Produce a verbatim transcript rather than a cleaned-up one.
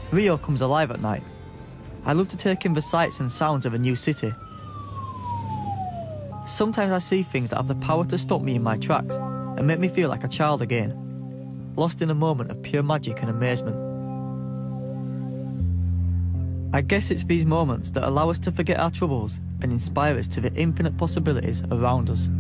Rio comes alive at night. I love to take in the sights and sounds of a new city. Sometimes I see things that have the power to stop me in my tracks and make me feel like a child again, lost in a moment of pure magic and amazement. I guess it's these moments that allow us to forget our troubles and inspire us to the infinite possibilities around us.